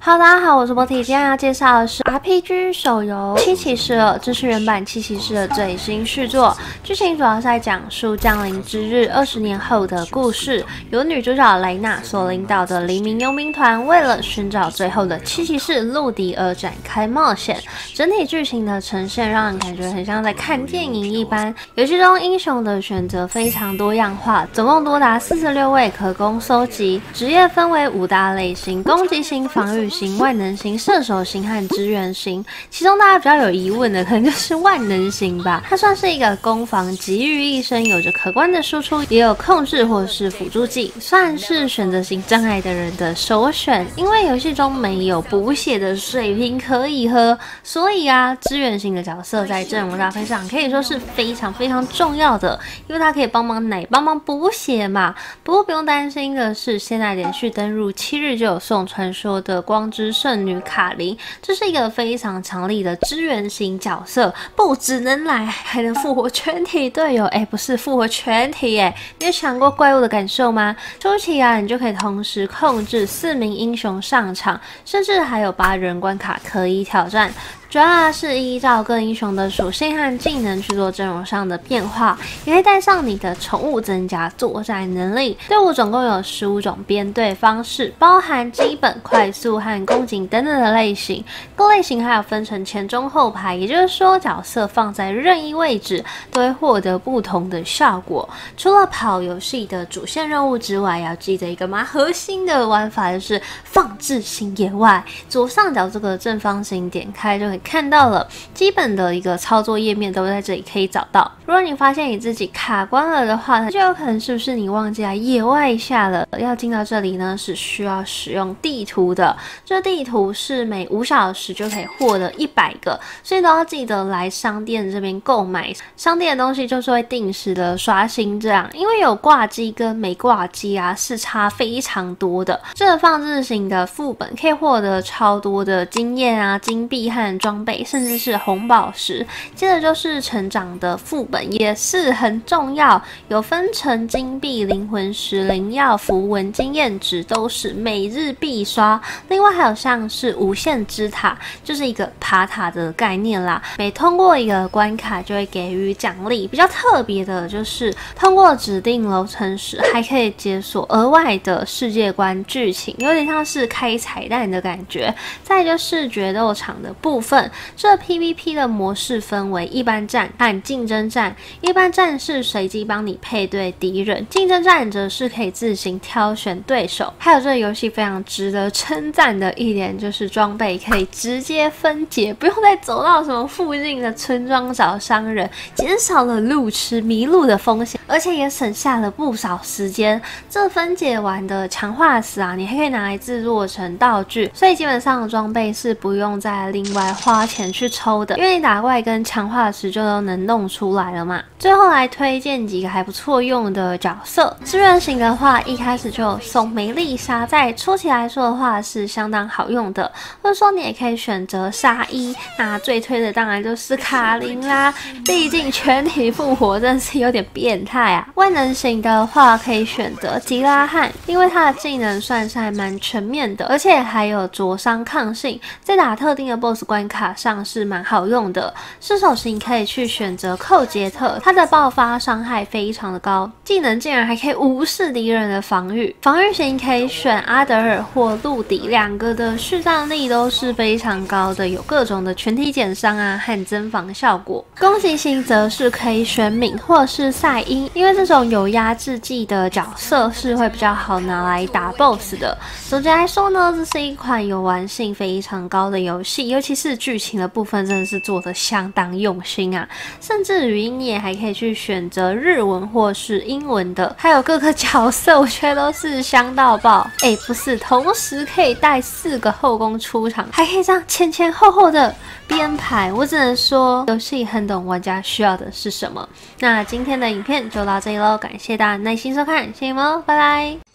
Hello， 大家好，我是波提，今天要介绍的是 RPG 手游《七骑士2》，这是原版《七骑士》的最新续作。剧情主要是在讲述降临之日20年后的故事，由女主角雷娜所领导的黎明佣兵团，为了寻找最后的七骑士陆迪而展开冒险。整体剧情的呈现让人感觉很像在看电影一般。游戏中英雄的选择非常多样化，总共多达46位可供搜集，职业分为5大类型：攻击型、防御型、万能型、射手型和支援型。其中大家比较有疑问的，可能就是万能型吧。它算是一个攻防集于一身，有着可观的输出，也有控制或是辅助技，算是选择性障碍的人的首选。因为游戏中没有补血的水瓶可以喝，所以支援型的角色在阵容搭配上可以说是非常重要的，因为它可以帮忙补血嘛。不过不用担心的是，现在连续登入7日就有送传说的光之圣女卡琳，这是一个非常强力的支援型角色，不只能来，还能复活全体队友。不是复活全体你有想过怪物的感受吗？初期你就可以同时控制4名英雄上场，甚至还有8人关卡可以挑战。主要是依照各英雄的属性和技能去做阵容上的变化，也可以带上你的宠物增加作战能力。队伍总共有15种编队方式，包含基本、快速和攻击等等的类型。各类型还有分成前中后排，也就是说角色放在任意位置都会获得不同的效果。除了跑游戏的主线任务之外，要记得一个蛮核心的玩法，就是放置型野外。左上角这个正方形点开就可以看到了，基本的一个操作页面都在这里可以找到。如果你发现你自己卡关了的话，就有可能是不是你忘记来野外一下了。要进到这里呢，是需要使用地图的。这地图是每5小时就可以获得100个，所以都要记得来商店这边购买。商店的东西就是会定时的刷新这样，因为有挂机跟没挂机是差非常多的。这个放置型的副本可以获得超多的经验金币和装备，甚至是红宝石。接着就是成长的副本，也是很重要，有分成金币、灵魂石、灵药、符文、经验值，都是每日必刷。另外还有像是无限之塔，就是一个爬塔的概念啦。每通过一个关卡就会给予奖励，比较特别的就是通过指定楼层时，还可以解锁额外的世界观剧情，有点像是开彩蛋的感觉。再就是决斗场的部分，这 PVP 的模式分为一般战和竞争战。一般战是随机帮你配对敌人，竞争战则是可以自行挑选对手。还有这个游戏非常值得称赞的一点就是装备可以直接分解，不用再走到什么附近的村庄找商人，减少了路痴迷路的风险，而且也省下了不少时间。这分解完的强化石你还可以拿来制作成道具，所以基本上装备是不用再另外花钱去抽的，因为你打怪跟强化石就都能弄出来了嘛。最后来推荐几个还不错用的角色。支援型的话，一开始就有送梅丽莎，在初期来说的话是相当好用的，或者说你也可以选择沙伊。那最推的当然就是卡琳啦，毕竟全体复活真的是有点变态万能型的话可以选择吉拉汉，因为他的技能算是还蛮全面的，而且还有灼伤抗性，在打特定的 BOSS 关卡上是蛮好用的。射手型可以去选择寇杰特，他的爆发伤害非常的高，技能竟然还可以无视敌人的防御。防御型可以选阿德尔或陆迪，两个的续战力都是非常高的，有各种的全体减伤和增防效果。攻击型则是可以选敏或是赛因，因为这种有压制技的角色是会比较好拿来打 BOSS 的。总结来说呢，这是一款游玩性非常高的游戏，尤其是剧情的部分真的是做得相当用心甚至语音你也还可以去选择日文或是英文的，还有各个角色我觉得都是香到爆。不是，同时可以带4个后宫出场，还可以这样前后的编排，我只能说游戏很懂玩家需要的是什么。那今天的影片就到这里咯，感谢大家耐心收看，谢谢你们，拜拜。